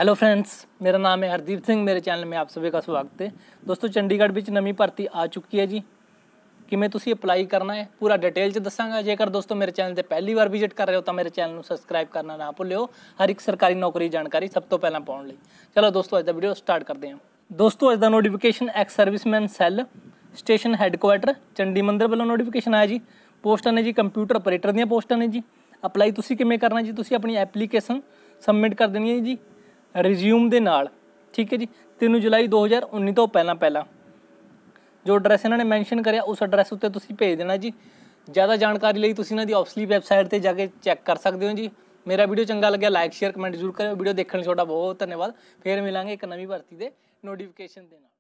Hello friends, मेरा नाम है हरदीप सिंह। मेरे चैनल में आप सभी का स्वागत है। दोस्तों, चंडीगढ़ ਵਿੱਚ ਨਵੀਂ ਭਰਤੀ ਆ ਚੁੱਕੀ ਹੈ ਜੀ। ਕਿਵੇਂ ਤੁਸੀਂ ਅਪਲਾਈ ਕਰਨਾ ਹੈ ਪੂਰਾ ਡਿਟੇਲ 'ਚ ਦੱਸਾਂਗਾ। ਜੇਕਰ ਦੋਸਤੋ ਮੇਰੇ ਚੈਨਲ ਤੇ ਪਹਿਲੀ ਵਾਰ ਵਿਜ਼ਿਟ ਕਰ ਰਹੇ ਹੋ ਤਾਂ ਮੇਰੇ ਚੈਨਲ ਨੂੰ ਸਬਸਕ੍ਰਾਈਬ ਕਰਨਾ ਨਾ ਭੁੱਲਿਓ, ਹਰ ਇੱਕ ਸਰਕਾਰੀ ਨੌਕਰੀ ਜਾਣਕਾਰੀ ਸਭ ਤੋਂ ਪਹਿਲਾਂ ਪਾਉਣ ਲਈ। ਚਲੋ ਦੋਸਤੋ, ਅੱਜ ਦਾ ਵੀਡੀਓ ਸਟਾਰਟ ਕਰਦੇ ਹਾਂ। ਦੋਸਤੋ, ਅੱਜ ਦਾ notification ex serviceman cell station headquarter Chandi Mandir ਵੱਲੋਂ ਨੋਟੀਫਿਕੇਸ਼ਨ ਆਇਆ ਜੀ। ਪੋਸਟਾਂ ਨੇ ਜੀ ਕੰਪਿਊਟਰ ਆਪਰੇਟਰ ਦੀਆਂ ਪੋਸਟਾਂ ਨੇ ਜੀ। ਅਪਲਾਈ ਤੁਸੀਂ ਕਿਵੇਂ ਕਰਨਾ ਜੀ, ਤੁਸੀਂ ਆਪਣੀ ਐਪਲੀਕੇਸ਼ਨ ਸਬਮਿਟ ਕਰ ਦੇਣੀ ਹੈ ਜੀ ਰਿਜ਼ਿਊਮ ਦੇ ਨਾਲ, ਠੀਕ ਹੈ ਜੀ। 3 ਜੁਲਾਈ 2019 ਤੋਂ ਪਹਿਲਾਂ ਜੋ ਐਡਰੈਸ ਇਹਨਾਂ ਨੇ ਮੈਂਸ਼ਨ ਕਰਿਆ ਉਸ ਐਡਰੈਸ ਉੱਤੇ ਤੁਸੀਂ ਭੇਜ ਦੇਣਾ ਜੀ। ਜ਼ਿਆਦਾ ਜਾਣਕਾਰੀ ਲਈ ਤੁਸੀਂ ਇਹਨਾਂ ਦੀ ਆਫਿਸ਼ੀਅਲ ਵੈਬਸਾਈਟ 'ਤੇ ਜਾ ਕੇ ਚੈੱਕ ਕਰ ਸਕਦੇ ਹੋ ਜੀ। ਮੇਰਾ ਵੀਡੀਓ ਚੰਗਾ ਲੱਗਿਆ ਲਾਈਕ ਸ਼ੇਅਰ ਕਮੈਂਟ ਜ਼ਰੂਰ ਕਰਿਓ। ਵੀਡੀਓ ਦੇਖਣ ਲਈ ਤੁਹਾਡਾ ਬਹੁਤ ਧੰਨਵਾਦ। ਫਿਰ ਮਿਲਾਂਗੇ ਇੱਕ ਨਵੀਂ ਭਰਤੀ ਦੇ ਨੋਟੀਫਿਕੇਸ਼ਨ ਦੇ ਨਾਲ।